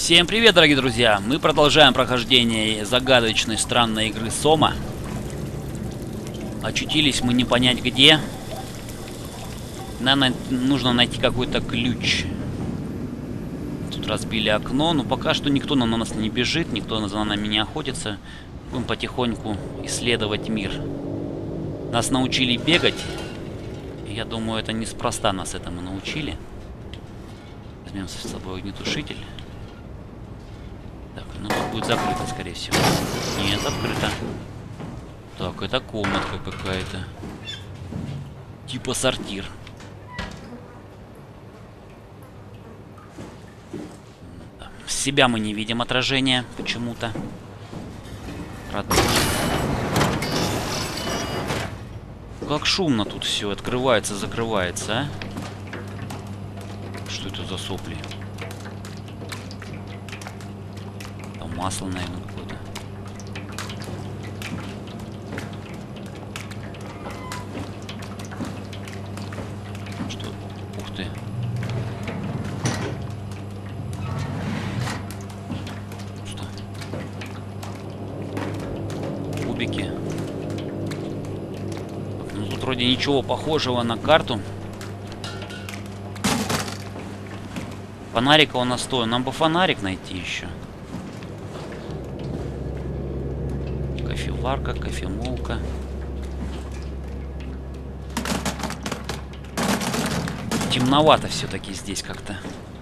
Всем привет, дорогие друзья! Мы продолжаем прохождение загадочной странной игры Сома. Очутились мы не понять где. Нам нужно найти какой-то ключ. Тут разбили окно, но пока что никто на нас не бежит, никто за нами не охотится. Будем потихоньку исследовать мир. Нас научили бегать. Я думаю, это неспроста нас этому научили. Возьмем с собой огнетушитель. Так, ну тут будет закрыто, скорее всего. Нет, открыто. Так, это комнатка какая-то. Типа сортир. Себя мы не видим отражения почему-то. Как шумно тут все открывается, закрывается, а? Что это за сопли? Там масло, наверное, какое-то. Что? Ух ты. Что? Кубики. Ну, тут вроде ничего похожего на карту. Фонарика у нас стоит. Нам бы фонарик найти еще. Кофеварка, кофемолка. Темновато все-таки здесь как-то.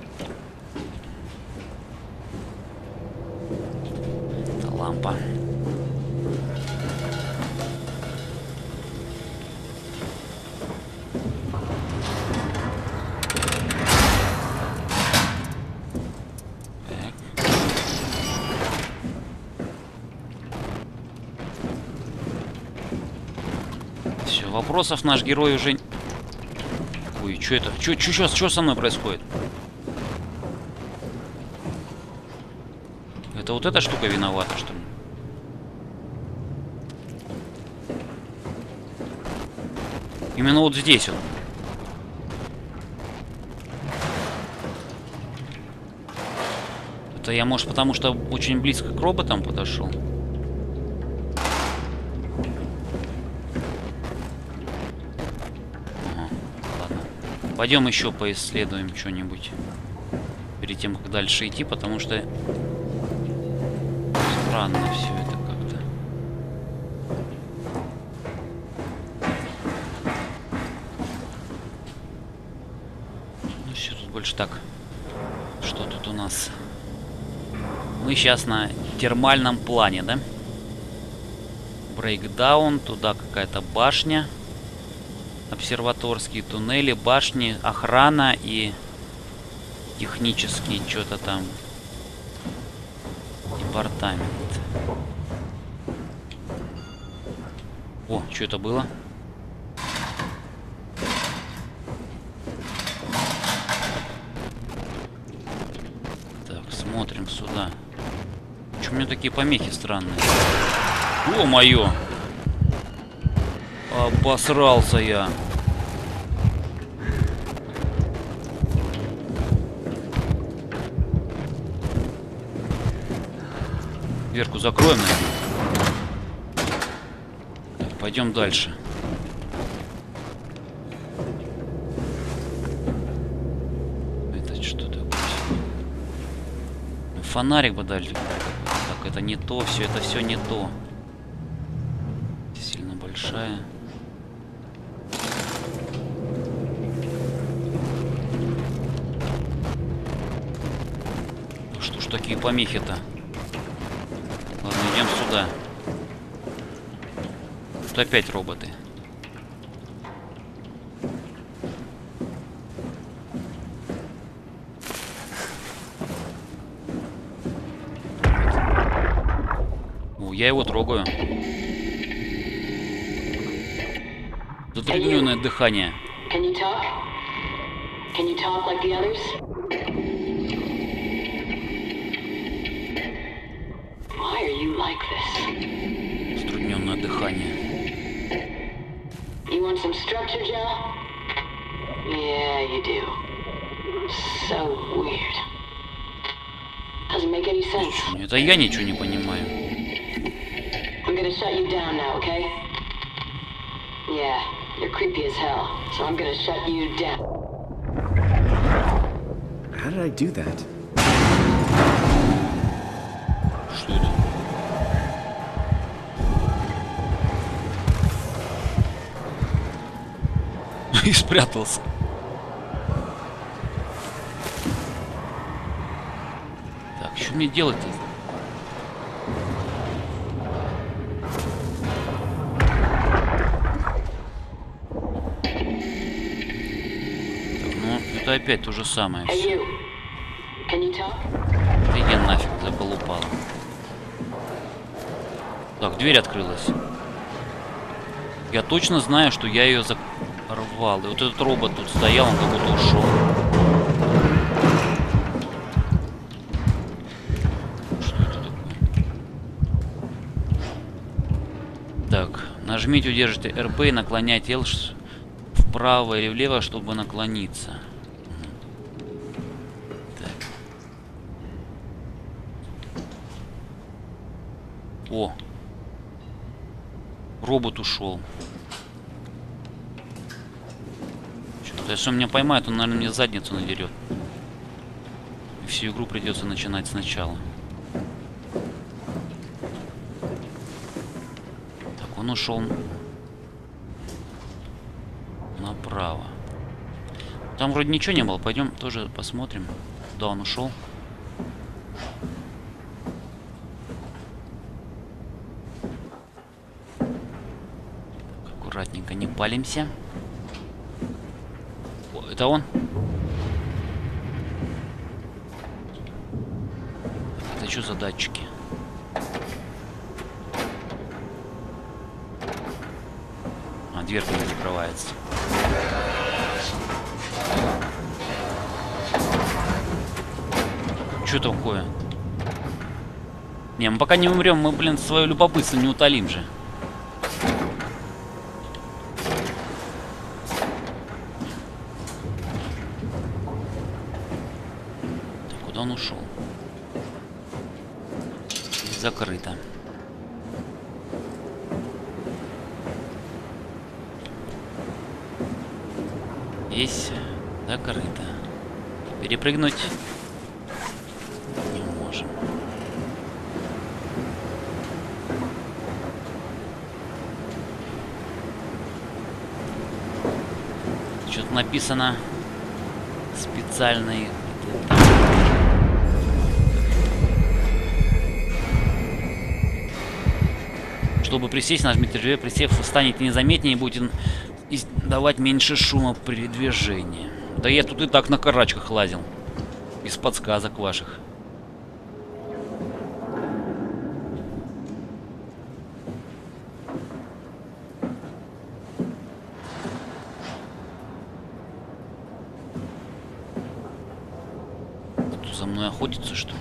Это лампа. Вопросов наш герой уже... Ой, что это? Что со мной происходит? Это вот эта штука виновата, что ли? Именно вот здесь вот. Это я, может, потому что очень близко к роботам подошел? Пойдем еще поисследуем что-нибудь перед тем, как дальше идти, потому что странно все это как-то. Ну все, тут больше так. Что тут у нас? Мы сейчас на термальном плане, да? Брейкдаун, туда какая-то башня. Обсерваторские туннели, башни, охрана и технический что-то там департамент. О, что это было? Так, смотрим сюда. Почему у меня такие помехи странные? О-моё! Обосрался я. Дверку закроем, наверное. Так, пойдем дальше. Это что такое? Фонарик бы дали. Так, это не то, это все не то. Сильно большая. Что ж такие помехи-то? Ладно, идем сюда. Тут опять роботы. О, я его трогаю. Затрудненное дыхание. Затрудненное дыхание. Doesn't make any sense. Это я ничего не понимаю. I'm gonna shut you down now, okay? Yeah, you're creepy as hell, so I'm gonna shut you down. How did I do that? Что это? И спрятался. Так, что мне делать-то? Это опять то же самое. Hey, you. Can you talk? Да иди нафиг, заколупало. Так, дверь открылась. Я точно знаю, что я ее закрывал. И вот этот робот тут стоял, он как будто ушел. Что это такое? Так, нажмите, удержите РБ и наклоняйте L вправо или влево, чтобы наклониться. О! Робот ушел. Что-то, если он меня поймает, он, наверное, мне задницу надерет. И всю игру придется начинать сначала. Так, он ушел направо. Там вроде ничего не было. Пойдем тоже посмотрим, куда он ушел. Аккуратненько, не палимся. О, это он? Это что за датчики? А, дверка не закрывается. Что такое? Не, мы пока не умрем, мы, блин, свое любопытство не утолим же. Он ушел. Закрыто. Здесь закрыто. Перепрыгнуть не можем. Что-то написано специальный. Чтобы присесть, нажмите G, присев, вы станете незаметнее и будете давать меньше шума при движении. Да я тут и так на карачках лазил. Без подсказок ваших. Кто за мной охотится, что ли?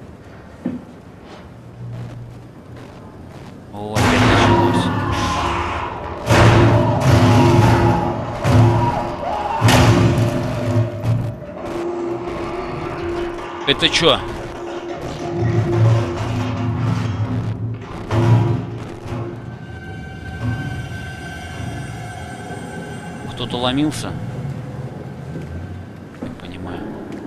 О, опять началось. Это чё? Кто-то ломился? Не понимаю.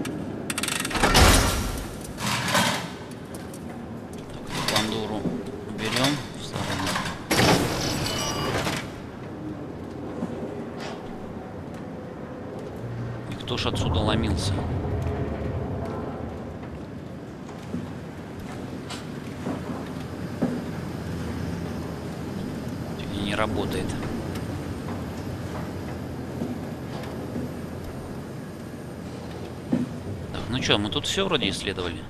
Так, эту бандуру уберем. И кто ж отсюда ломился? Не работает. Так, ну что, мы тут все вроде исследовали.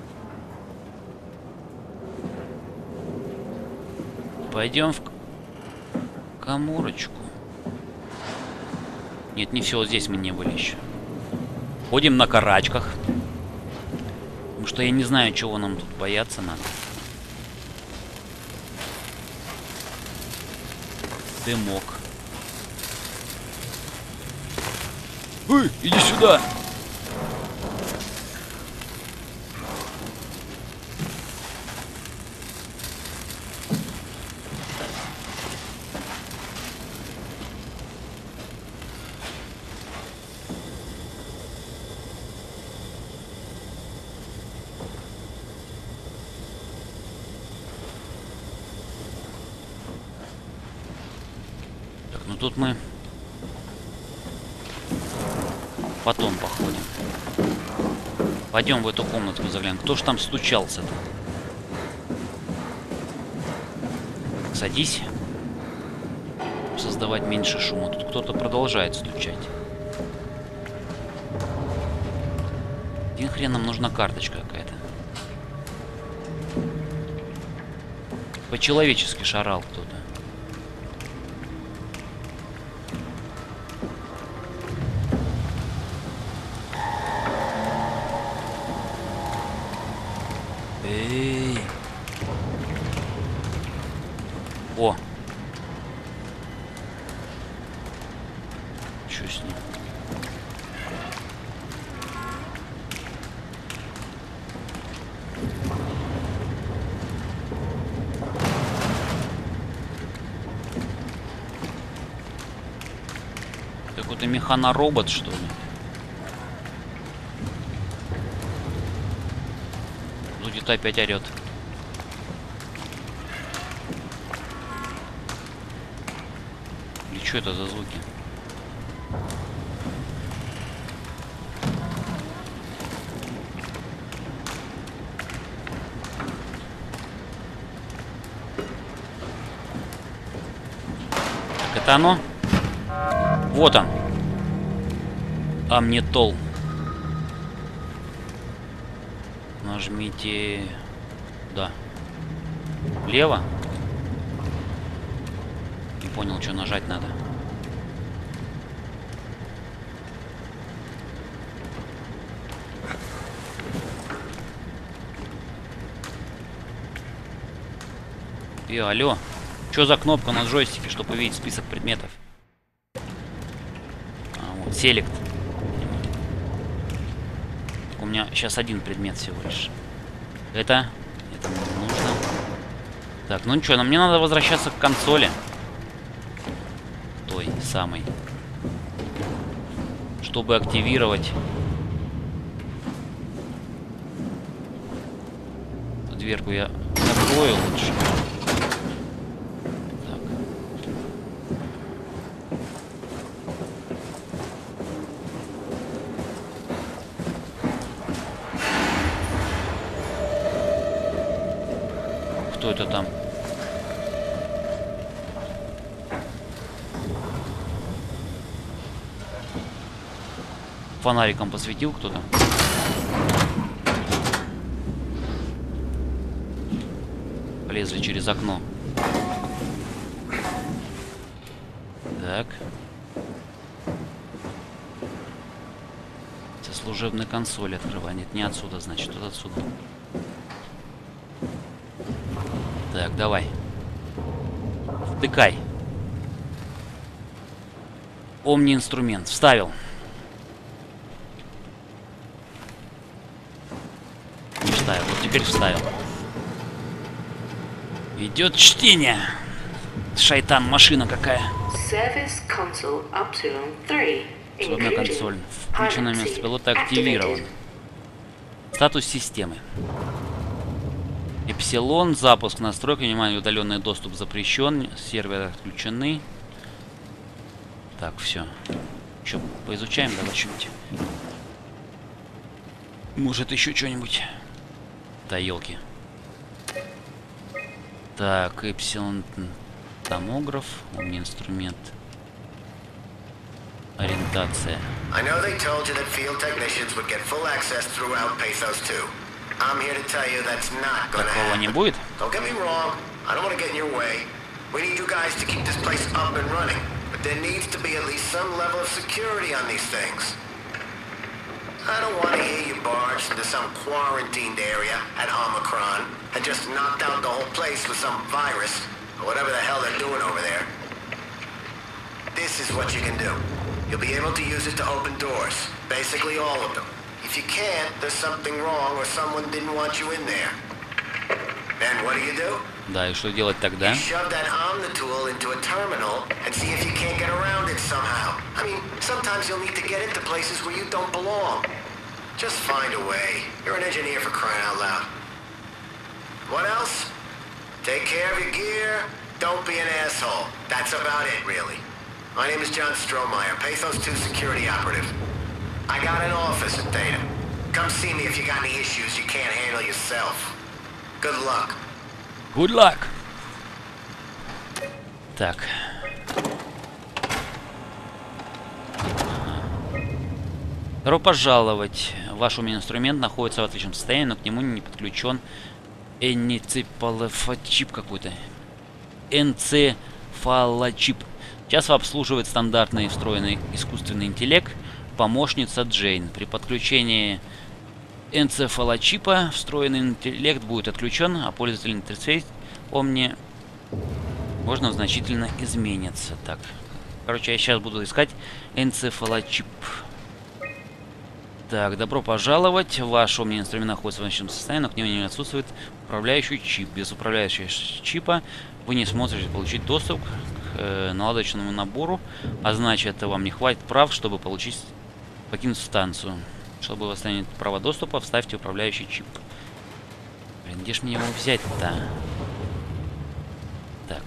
Пойдем в каморочку. Нет, не все, вот здесь мы не были еще. Ходим на карачках. Потому что я не знаю, чего нам тут бояться надо. Дымок. Иди сюда! тут мы потом походим. Пойдем в эту комнатку заглянем. Кто ж там стучался-то? Садись. Создавать меньше шума. Тут кто-то продолжает стучать. Один хрен, нам нужна карточка какая-то. По-человечески шарал кто-то. Эй! О! Чё с ним? Какой-то механоробот, что ли? Ну, где-то опять орет. Или что это за звуки? Так, это оно? Вот он. Амнитол. Нажмите... Да. Влево. Не понял, что нажать надо. Алло. Что за кнопка на джойстике, чтобы увидеть список предметов? Вот, селект. У меня сейчас один предмет всего лишь. Это мне не нужно. Так, ну ничего, но мне надо возвращаться к консоли. Той самой. Чтобы активировать. Дверку я закрою лучше. Кто это там? Фонариком посветил кто-то. Полезли через окно. Так. Это служебная консоль открывает. Нет, не отсюда, значит, вот отсюда. Так, давай. Втыкай. Омни-инструмент. Вставил. Не вставил. Вот теперь вставил. Идет чтение. Шайтан, машина какая. Служебная консоль. Включенное место пилота активирован. Статус системы. Эпсилон, запуск настройки, внимание, удаленный доступ запрещен, серверы отключены. Так, все. Еще поизучаем, давай что-нибудь. Может, еще что-нибудь. Да, елки. Так, Эпсилон, томограф, умный инструмент. Ориентация. Такого не будет? There needs to be at least some level of security on these things. I don't want to hear you barged into some quarantined area at Omicron and just knocked out the whole place with some virus or whatever the hell they're doing over there. This is what you can do. You'll be able to use it to open doors. Basically all of them. If you can't, there's something wrong or someone didn't want you in there. Then what do? Да, и что делать тогда? Shove that Omnitool into a terminal and see if you can't get around it somehow. I mean, sometimes you'll need to get into places where you don't belong. Just find a way. You're an engineer, for crying out loud. What else? Take care of your gear. Don't be an asshole. That's about it, really. My name is John Strohmeyer, Pathos 2 security operative. I got an office at Theta. Come see me if you got any issues you can't handle yourself. Good luck. Good luck. Так. Добро пожаловать. Ваш умный инструмент находится в отличном состоянии, но к нему не подключен энцефалофачип какой-то. Энцефалочип. Сейчас обслуживает стандартный встроенный искусственный интеллект помощница Джейн. При подключении энцефалочипа встроенный интеллект будет отключен, а пользовательный интерфейс Omni можно значительно изменится. Так. Короче, я сейчас буду искать энцефалочип. Так, добро пожаловать. Ваш умный инструмент находится в настоящем состоянии, но к нему не отсутствует управляющий чип. Без управляющего чипа вы не сможете получить доступ к наладочному набору, а значит, вам не хватит прав, чтобы покинуть станцию. Чтобы восстановить право доступа, вставьте управляющий чип. Блин, где ж мне его взять-то? Так.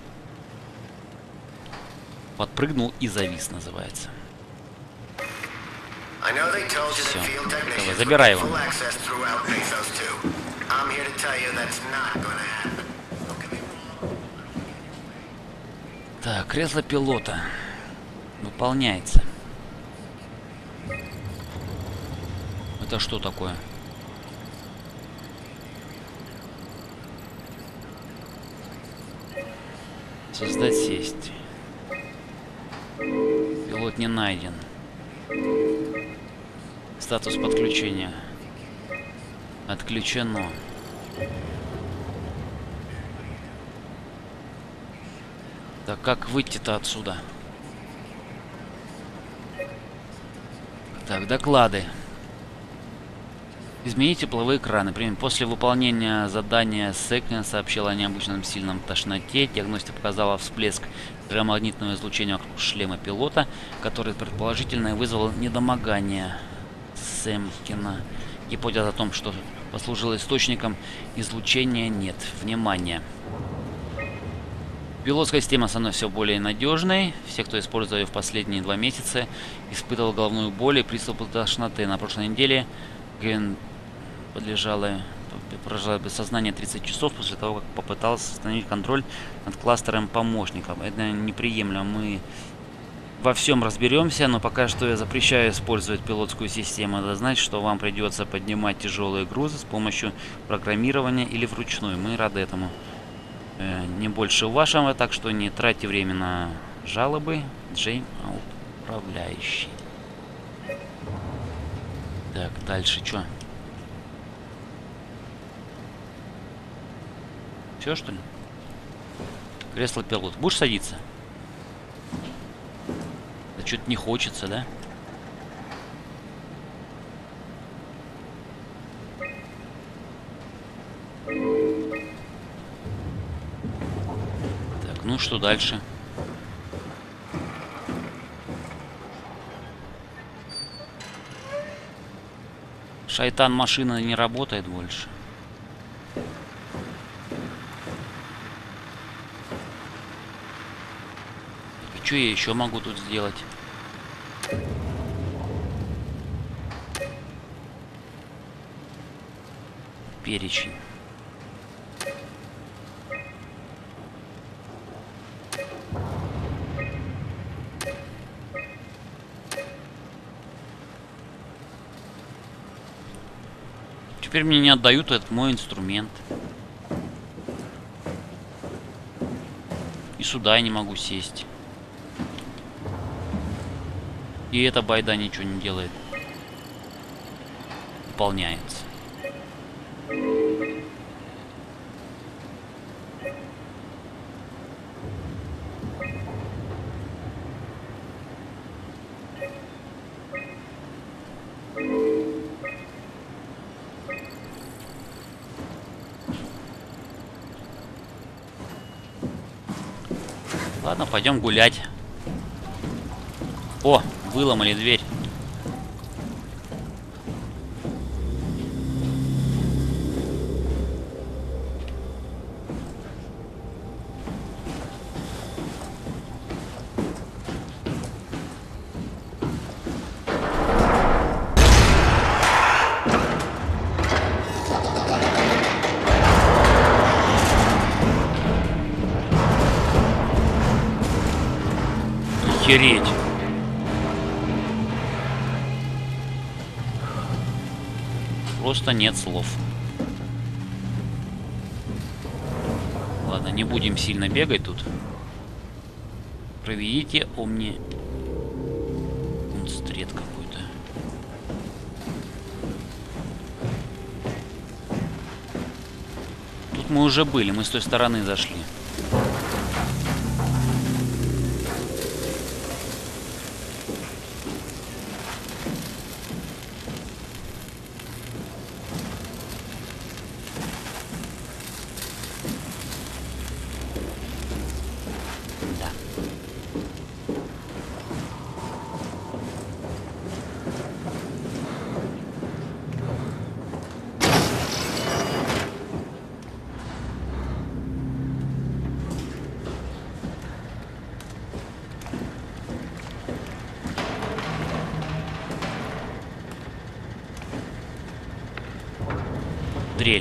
Подпрыгнул и завис, называется. Все, давай, забирай его. Так, кресло пилота. Выполняется. Это что такое? Создать сесть. Пилот не найден. Статус подключения. Отключено. Так, как выйти-то отсюда? Так, доклады. Изменить тепловые экраны. Например, после выполнения задания Секна сообщила о необычном сильном тошноте. Диагностика показала всплеск электромагнитного излучения вокруг шлема пилота, который предположительно вызвал недомогание Сэмкина. Гипотеза о том, что послужила источником излучения, нет. Внимание. Пилотская система становится все более надежной. Все, кто использовал ее в последние 2 месяца, испытывал головную боль и приступы тошноты. На прошлой неделе Гвен пролежала без сознания 30 часов после того, как попыталась установить контроль над кластером помощников. Это неприемлемо. Мы во всем разберемся, но пока что я запрещаю использовать пилотскую систему. Это значит, что вам придется поднимать тяжелые грузы с помощью программирования или вручную. Мы рады этому. Не больше вашего, так что не тратьте время на жалобы. Джейн управляющий. Так, дальше что? Все, что ли? Кресло пилот. Будешь садиться? Да что-то не хочется, да? Так, ну что дальше? Шайтан машина не работает больше. И что я еще могу тут сделать? Перечень. Теперь мне не отдают этот мой инструмент. И сюда я не могу сесть. И эта байда ничего не делает. Выполняется. Ладно, пойдем гулять. О, выломали дверь. Охереть. Просто нет слов. Ладно, не будем сильно бегать тут. Проведите Омни... Унстрет какой-то. Тут мы уже были, мы с той стороны зашли. Дрель.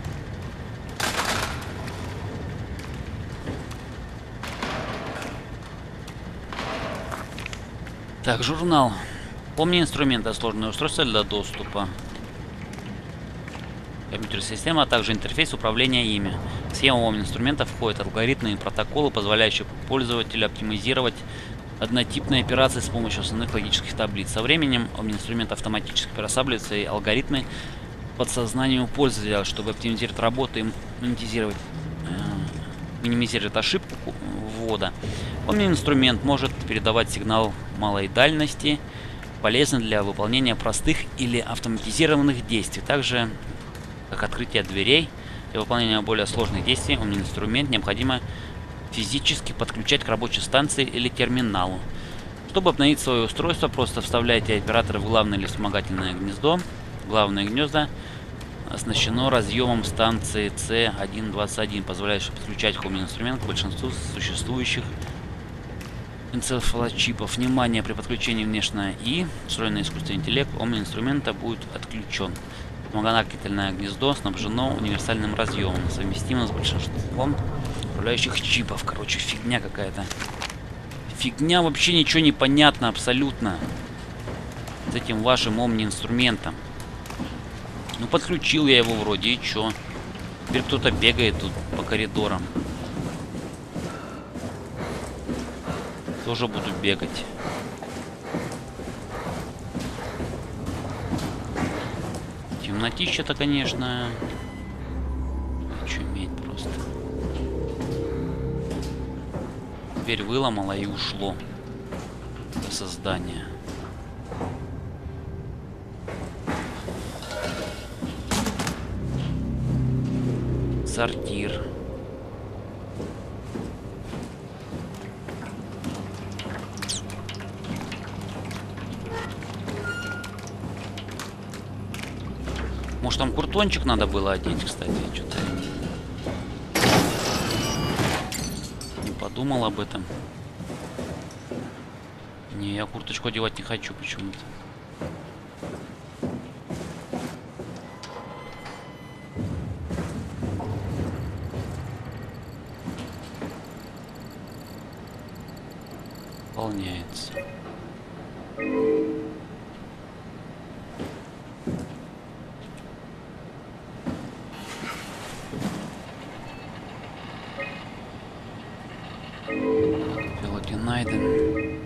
Так, журнал. Помни инструменты, сложные устройства для доступа. Компьютерная система, а также интерфейс управления ими. В схему инструмента входят алгоритмы и протоколы, позволяющие пользователю оптимизировать однотипные операции с помощью основных логических таблиц. Со временем инструмент автоматически пересабливается и алгоритмы подсознанию пользователя, чтобы оптимизировать работу и минимизировать ошибку ввода. Помни инструмент может передавать сигнал малой дальности, полезный для выполнения простых или автоматизированных действий, также как открытие дверей. Для выполнения более сложных действий инструмент необходимо физически подключать к рабочей станции или терминалу. Чтобы обновить свое устройство, просто вставляйте оператор в главное или вспомогательное гнездо. Главное гнездо оснащено разъемом станции C121, позволяющим подключать Омни-инструмент к большинству существующих энцефалочипов. Внимание! При подключении внешнего и встроенный искусственный интеллект Омни-инструмента будет отключен. Вспомогательное гнездо снабжено универсальным разъемом, совместимым с большинством управляющих чипов. Короче, фигня какая-то. Фигня, вообще ничего не понятно абсолютно с этим вашим Омни-инструментом. Ну, подключил я его вроде, и чё? Теперь кто-то бегает тут по коридорам. Тоже буду бегать. Темнотища-то, конечно. Чуметь просто. Дверь выломала и ушло до создания. Сортир. Может, там куртончик надо было одеть, кстати, что-то не подумал об этом. Не, я курточку одевать не хочу почему-то. Выполняется. Пилоти найден.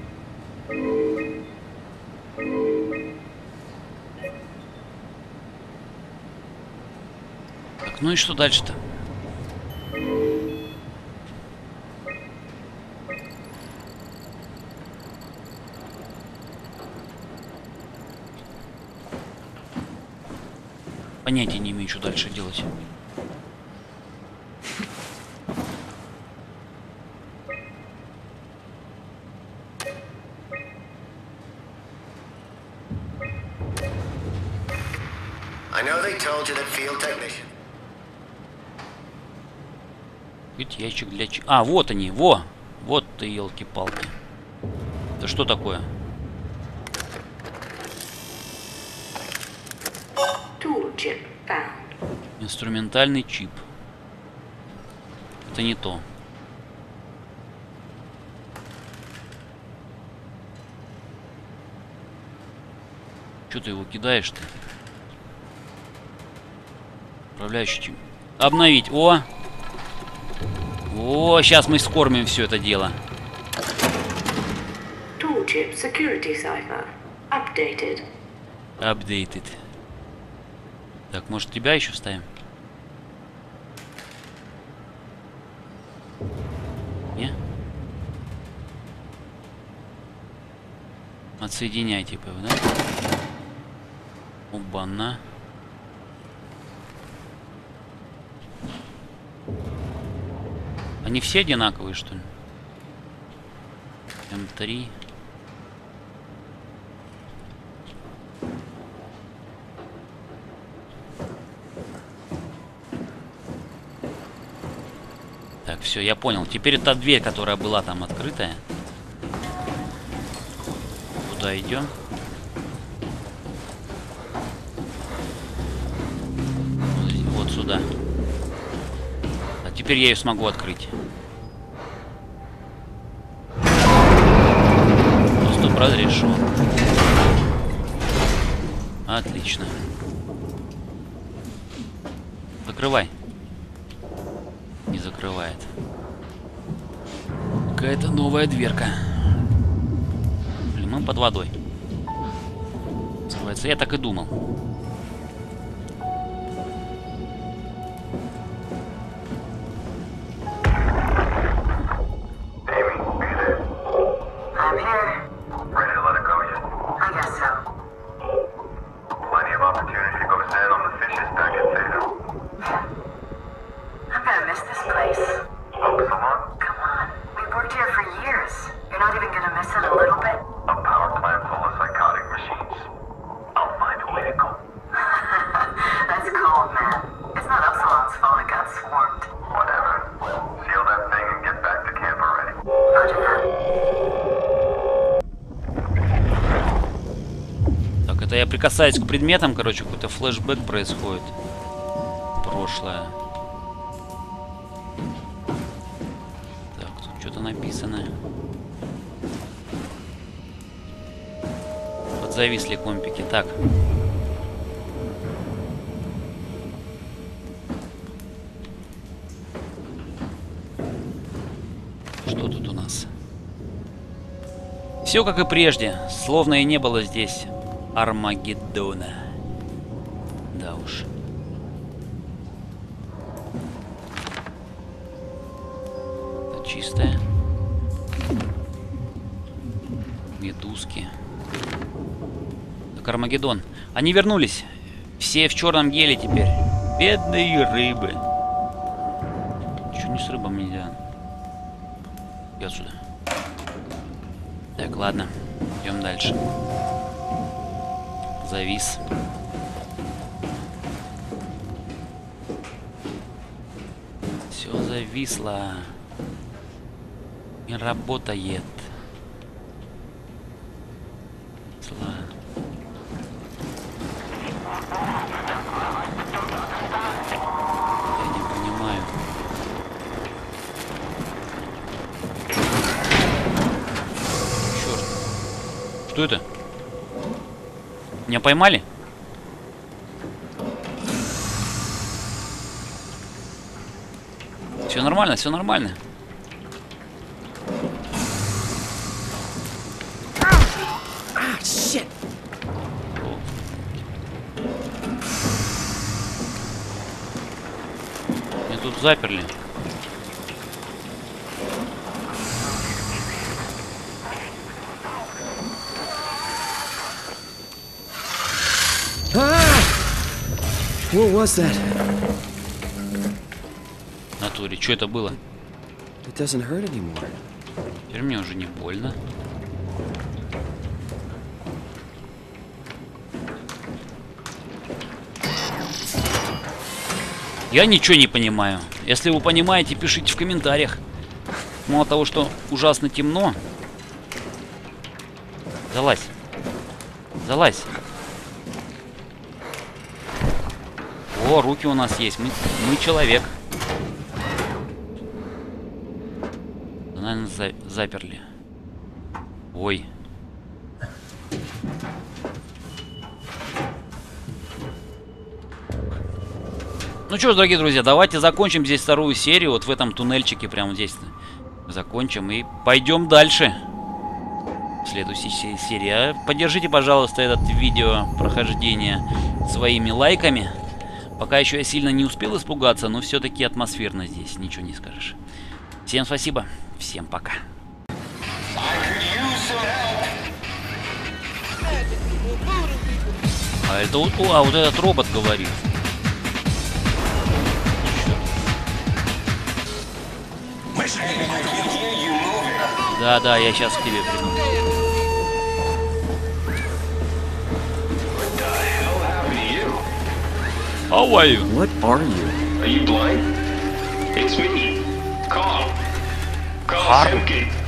Так, ну и что дальше-то? Понятия не имею, что дальше делать. Ведь ящик для... А, вот они, во! Вот ты, елки-палки. Это что такое? Инструментальный чип. Это не то. Че ты его кидаешь-то? Управляющий. Обновить. О! О, сейчас мы скормим все это дело. Toolchip security cipher. Updated. Updated. Так, может тебя еще вставим? Не? Отсоединяй, типа, да? Оба-на. Они все одинаковые, что ли? М3. Так, все, я понял. Теперь та дверь, которая была там открытая. Куда идем? Вот сюда. А теперь я ее смогу открыть. Доступ разрешен. Отлично. Закрывай. Не закрывает. Какая-то новая дверка. Блин, мы под водой. Называется, я так и думал. I'm here. Ready to let it go yet? I guess so. Plenty of opportunity to go stand on the fishes back at Theta. I'm gonna miss this place. Hope so long. Come on. We've worked here for years. You're not even gonna miss it a little bit? A power plant full of psychotic machines. I'll find a way to go. That's cold, man. It's not Upsilon's fault it got swarmed. Whatever. Seal that thing and get back to camp already. Roger that. Так, это я прикасаюсь к предметам, короче, какой-то флешбэк происходит. Прошлое. Так, тут что-то написано. Подзависли компики. Так. Что тут у нас? Все как и прежде, словно и не было здесь Армагеддона. Да уж. Это чистое. Медузки. Так, Армагеддон. Они вернулись. Все в черном геле теперь. Бедные рыбы. Чё не с рыбами нельзя? Иди отсюда. Так, ладно. Идем дальше. Завис. Все зависло. Не работает. Зла. Я не понимаю. Черт. Что это? Меня поймали? Все нормально, все нормально. Меня тут заперли. What was that? В натуре, что это было? It doesn't hurt anymore. Теперь мне уже не больно. Я ничего не понимаю. Если вы понимаете, пишите в комментариях. Мало того, что ужасно темно. Залазь. Залазь. О, руки у нас есть. Мы человек. Наверное, заперли. Ой. Ну что ж, дорогие друзья, давайте закончим здесь вторую серию. Вот в этом туннельчике прямо здесь закончим и пойдем дальше. В следующей серии. Поддержите, пожалуйста, это видео прохождение своими лайками. Пока еще я сильно не успел испугаться, но все-таки атмосферно здесь, ничего не скажешь. Всем спасибо, всем пока. А это вот, вот этот робот говорит. Да, я сейчас к тебе приду. How are you? What are you? Are you blind? It's me, Carl. Carl Carl? Semke.